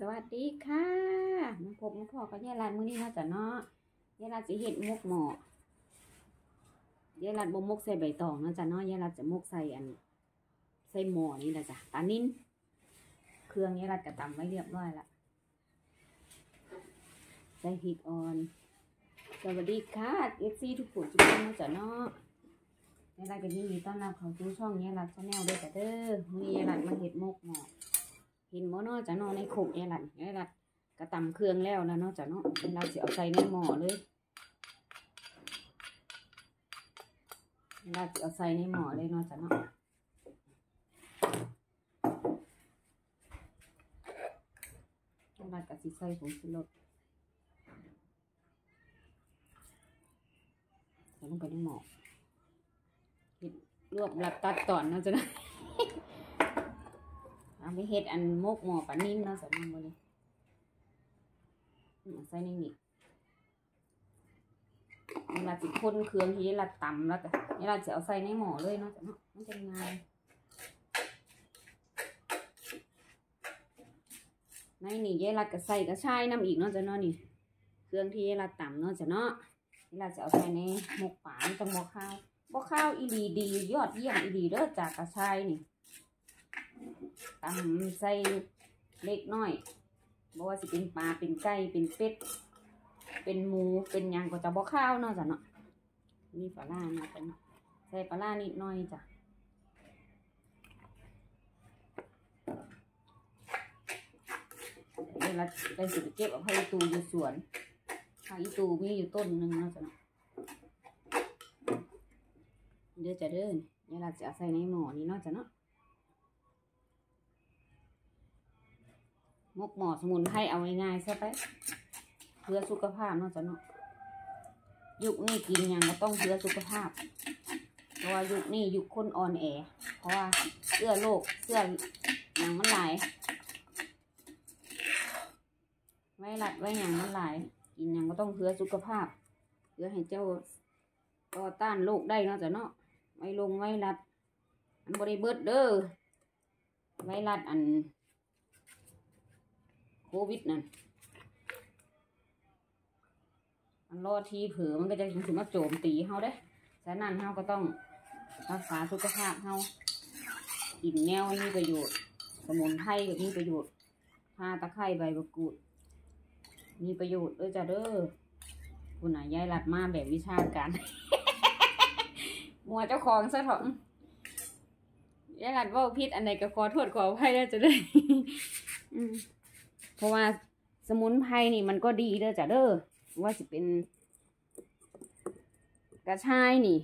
วัสดีค่ะมาพบมาพอกับยายรัดมื้อนี้เนาะจ้ะเนาะยายรัดสิเฮ็ดมกหม้อยายรัดบ่มกใส่ใบตองเนาะจ้ะเนาะยายรัดจะมกใส่ใส่หม้อนี่แหละจ้ะปลานิ่นเครื่องยายรัดก็ตำไว้เรียบร้อยละใส่พริกอ่อนสวัสดีค่ะ FC ทุกผู้ทุกคนเนาะจ้ะเนาะยายรัดก็ยินดีต้อนรับเข้าสู่ช่องยายรัด Channel ด้วยจ้ะเด้อมื้อนี้ยายรัดมาเฮ็ดมกหม้อเห็นบ่เนาะจ้ะเนาะในโขกยายรัดกระตำเครื่องแล้วนะเนาะจ้ะเนาะเราสิเอาใส่ในหม้อเลยเราสิเอาใส่ในหม้อเลยเนาะจ้ะเนาะเราก็สิใส่ผงชูรสใส่ลงไปในหม้อรวบรัดตัดตอนเนาะจ้ะเนาะเอาไปเฮ็ดมกหม้อปลานิ่มเนาะจ้ะเนาะมื้อนี้ใส่ในนี้เวลาสิคนเครื่องที่เราตำแล้วก็เวลาจะเอาใส่ในหม้อเลยเนาะจ้ะเนาะมันจะง่ายในนี่ยายรัดก็ใส่กระชายน้ำอีกเนาะจ้ะเนาะนี่เครื่องที่ยายรัดตำเนาะจ้ะเนาะเวลาจะเอาใส่ในหมกป่าจังบ่ข้าวอีหลีดียอดเยี่ยมอีหลีเด้อจากกระชายนี่ตำใส่เล็กน้อยบ่ว่าสิเป็นปลาเป็นไก่เป็นเป็ดเป็นหมูเป็นหยังก็จะบ่ข้าวเนาะจ้ะเนาะมีปลาล่าเนาะจ้ะใส่ปลาล่านิดหน่อยจ้ะเวลาได้สิไปเก็บเอาให้ตูอยู่สวนผักอีตูมีอยู่ต้นหนึ่งเนาะจ้ะเนาะเดี๋ยวจะเดินเวลาจะใส่ในหม้อนี้เนาะจ้ะเนาะมกหม้อสมุนไพรเอาง่ายๆซะไปเพื่อสุขภาพเนาะจ้ะเนาะยุคนี้กินอย่างก็ต้องเพื่อสุขภาพเพราะว่ายุคนี้ยุคคนอ่อนแอเพราะว่าเสื้อโรคเสื้ออย่างมันหลายไว้รัดไว้อย่างมันหลายกินอย่างก็ต้องเพื่อสุขภาพเพื่อให้เจ้าต่อต้านโรคได้เนาะจ้ะเนาะไว้รัดบริเบิดเด้อไว้รัดโควิดนั่นมันรอทีเผือมันก็จะถึงมาโจมตีเฮาได้ฉะนั้นเฮาก็ต้องรักษาสุขภาพเฮากินแนวมีประโยชน์สมุนไพรก็มีประโยชน์ข่าตะไคร้ใบมะกรูดมีประโยชน์ด้วยจ้ะเด้อคุณน่ะยายรัดมาแบบวิชาการ มัวเจ้าของซะเถอะยายรัดว่าพิษอันไหนก็ขอโทษขออภัยได้จ้ะเด้อ เพราะว่าสมุนไพรนี่มันก็ดีเด้อจ้ะเด้อว่าสิเป็นกระชายนี่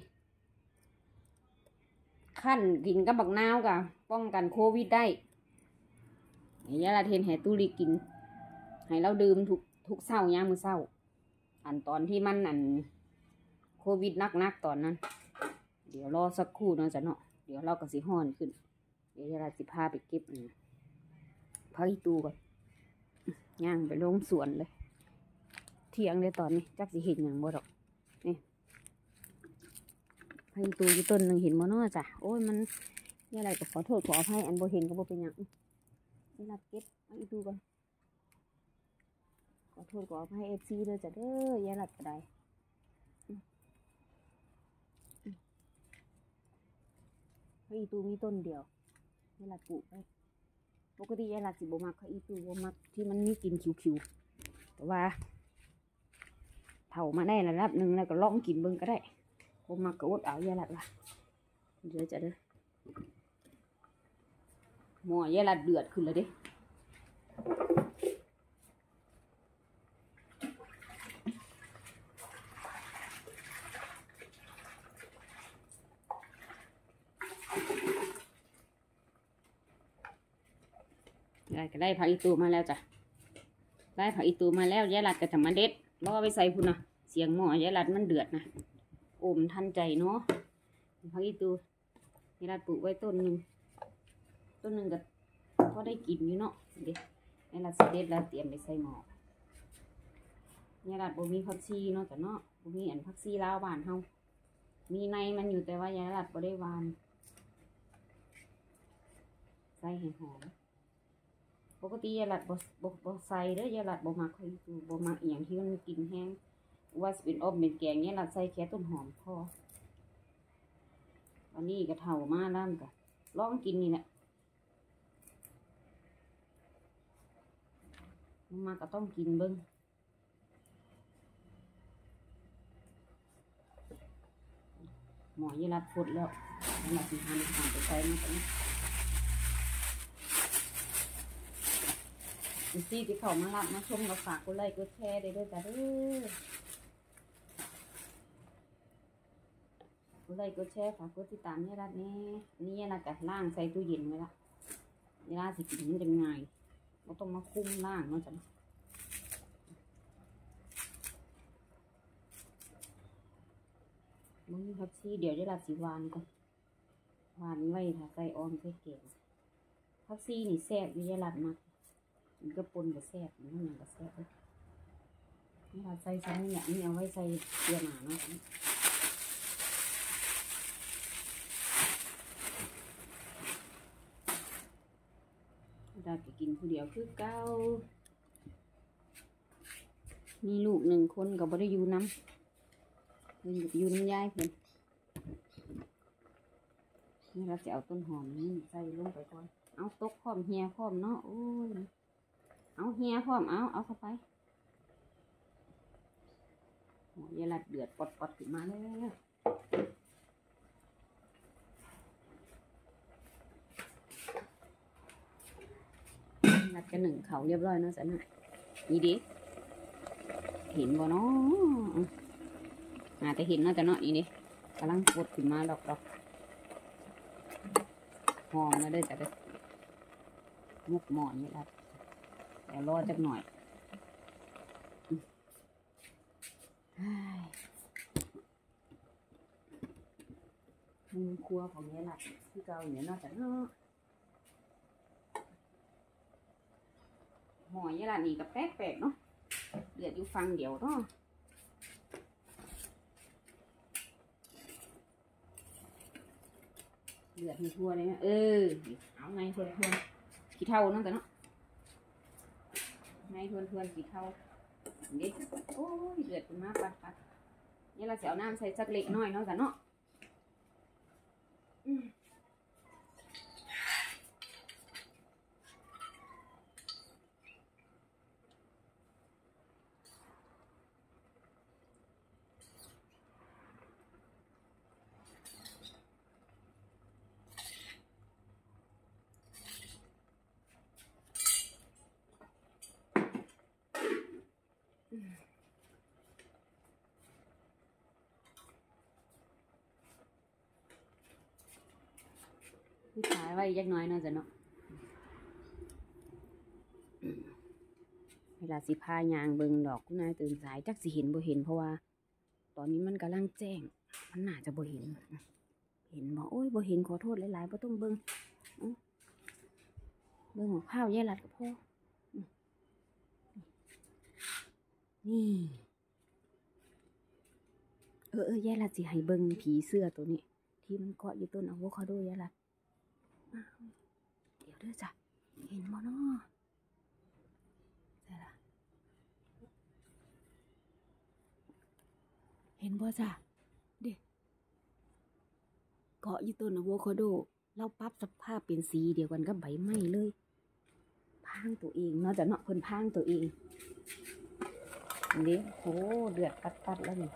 ขั้นกินกับบักนาวกะป้องกันโควิดได้ยาลาเทนให้ตุลิกินให้เราดื่มทุกเช้ายามมื้อเช้าตอนที่มันโควิดนักตอนนั้นเดี๋ยวรอสักครู่เนาะจ้ะเนาะเดี๋ยวเราก็สิฮ้อนขึ้นเดี๋ยวยาลาสิพาไปเก็บผักอีตูก่อนย่างไปลงสวนเลยเที่ยงเลยตอนนี้จักสิเห็นอย่างบ่ดอกนี่ให้ตูอยู่ต้นหนึ่งเห็นบ่เนาะจ้ะโอ้ยมันยังไงก็ขอโทษขออภัยบ่เห็นก็บ่เป็นหยังนี่รับเก็บให้ตูก่อนขอโทษขออภัยFCเลยจ้ะเด้อยายรัดก็ได้ให้ตูมีต้นเดียวยายรัดปลูกไปปกติยายรัดสิบ่มักให้ตูบ่มักที่มันมีกลิ่นคิวๆแต่ว่าเผามาได้ระดับหนึ่งแล้วก็ลองกินเบิ่งก็ได้บ่มักก็อดเอายายรัดว่ะเดี๋ยวจะเด้อหม้อยายรัดเดือดขึ้นแล้วเด้ก็ได้ผักอีตูมาแล้วจ้ะได้ผักอีตูมาแล้วยายรัดก็จะมาเด็ดแล้วก็ไปใส่พุ่นนะเสียงหม้อยายรัดมันเดือดนะโอ้มทันใจเนาะผักอีตูยายรัดปลูกไว้ต้นหนึ่งก็ได้กินอยู่เนาะเดี๋ยวยายรัดเด็ดแล้วเตรียมไปใส่หม้อยายรัดบ่มีผักชีเนาะจ้ะเนาะบ่มีผักชีลาวบ้านเฮามีในมันอยู่แต่ว่ายายรัดบ่ได้หวานใส่ให้หอมปกติยาหลัดบ่ใส่เด้อยาหลัดบ่มักค่อยบ่มักอหย่างที่มันกินแห้งว่าสิเป็นอ้อมเป็นแกงยาหลัดใส่แค่ต้นหอมพอวันนี้ก็เฒ่ามาแล้วก็ลองกินนี่แหละมาก็ต้องกินเบิ่งหมอยาหลัดพดแล้วยาหลัดสิหั่นไปใส่มาตรงนี้ที่เขามารับมาชมกับฝากกดไลค์กดแชร์ได้ด้วยจ้ะเด้อกดไลค์กดแชร์ฝากกดติดตามให้รัดนี่นี่นะกัดล่างใส่ตู้เย็นไว้ละเวลาสิกินมันจะง่ายเราต้องมาคุ้มล่างเนาะจ้ะมึงพักซี่เดี๋ยวได้รับสีวานก่อนวานไว้ค่ะใส่ออมใส่เก็บพักซี่นี่แซ่บวิทยาลัดมากมันก็ปนกับแซ่บมันอย่างกับแซ่บเลยนี่เราใส่ชั้นเนี่ยนี่เอาไว้ใส่เกลือหนาเนาะได้ไปกินผู้เดียวคือเก้ามีลูก1 คนก็บ่ได้อยู่น้ำเพิ่นอยู่น้ำยายเพิ่นนี่เราจะเอาต้นหอมนี่ใส่ลงไปก่อนเอาตกพร้อมเฮียพร้อมเนาะโอ้ยเอาเฮียพร้อมเอาเข้าไปยาหลัดเดือดปอดขึ้นมาแล้วหลัดกัน1 เขาเรียบร้อยเนาะสันน่ะนี่ดิเห็นบ่เนาะแต่เห็นเนาะแต่เนาะนี่ดิกำลังปวดขึ้นมาดอกหอมมาได้จ้ะเด้อมุกหมอนนี่ละเดี๋ยวรอจักหน่อยมือครัวของยายหลัดที่เก่าเนี่ยนอกจากเนาะหมอยายหลัดนี่ก็แปลกๆเนาะเดือดอยู่ฟังเดียวเนาะเดือดมีทั่วเลยนะเอาไงทวนกี่เท่านั่นแต่เนาะไงทวนกี่เท่าเด็กโอ้ยเดือดมากปัดนี่เราจะเอาน้ำใส่สักเล็กน้อยเนาะแต่เนาะที่ขายไว้ยักน้อยเนาะจ้ะเนาะเวลาสิพายางเบิงดอกคุณนายตื่นสายจักสิเห็นบ่เห็นเพราะว่าตอนนี้มันกำลังแจ้งมันน่าจะบ่เห็นบ่โอ้ยบ่เห็นขอโทษหลายๆบ่ต้องเบิงของข้าวยายหลัดกับพ่อนี่ยายหลัดสิให้เบิงผีเสื้อตัวนี้ที่มันเกาะอยู่ต้นอะโวคาโดยายหลัดเดี๋ยวเด้อจ้ะเห็นบ่เนาะใช่ละเห็นบ่จ้ะเด็กเกาะอยู่ต้นอะโวคาโดเราปรับสภาพเป็นสีเดียวกันกับใบไม้เลยพางตัวเองเนาะจ้ะเนาะเพิ่นพางตัวเองนี่โหเดือดปัดแล้วนี่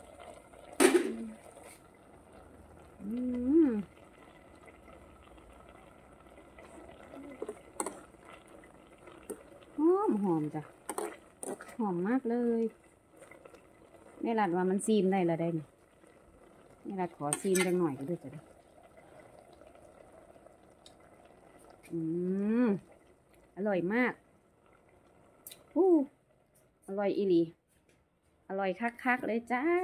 หอมจ้ะหอมมากเลยนี่ลัดว่ามันซีมได้ละได้นี่ลัดขอซีมจังหน่อยก็ได้จ้ะอร่อยมากอร่อยอีหลีอร่อยคักๆเลยจ้า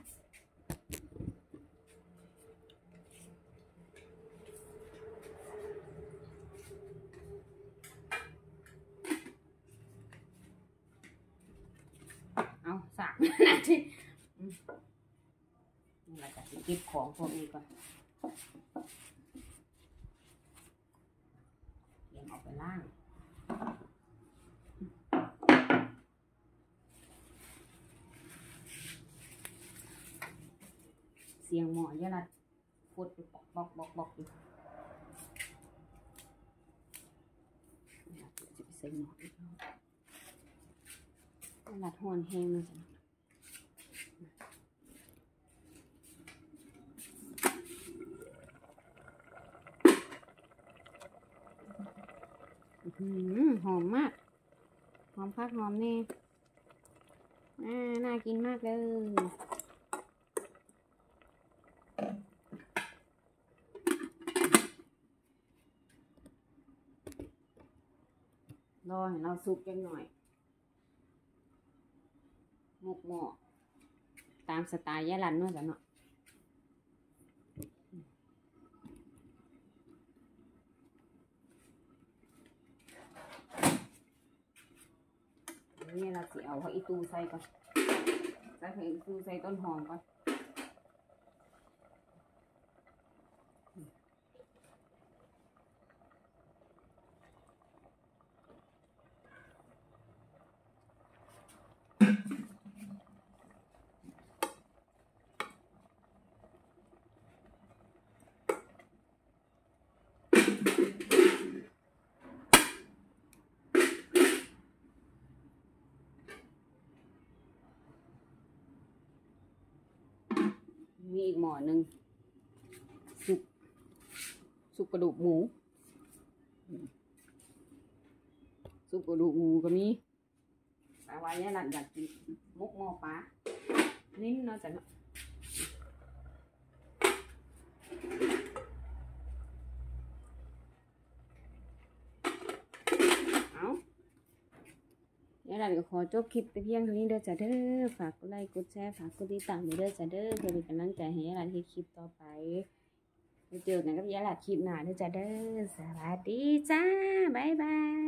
เอาสากนาทีนี่เราจะเก็บของพวกนี้ก่อนเตรียมเอาไปล่างยาลัดฟดอยู่บอกอยู่จะไปใส่หมออีกยาลัดห่อนแห้งเลยจ้ะหอมมากหอมคักหอมแน่น่ากินมากเลยรอให้เราสุกจังหน่อยหมกหม้อตามสไตล์ยายหลันเนาะจ้ะเนาะนี่เราสิเอาผักอีตูใส่ก่อนใส่ผักอีตูใส่ต้นหอมก่อนมีอีกหม้อหนึ่งซุปกระดูกหมูซุปกระดูกหมูก็มีแต่ว่าเนี่ยหลังอยากกินมุกหม้อปลานิ่มเนาะจ้ะเนาะเนี่ยหลังก็ขอจบคลิปไปเพียงเท่านี้เด้อจ้ะเด้อฝากกดไลค์กดแชร์ฝากกดติดตามเด้อจ้ะเด้อเพื่อเป็นกำลังใจให้ยายหลานที่คลิปต่อไปไปเจอกันกับยายหลานคลิปหน้าเด้อจ้ะเด้อสวัสดีจ้าบ๊ายบาย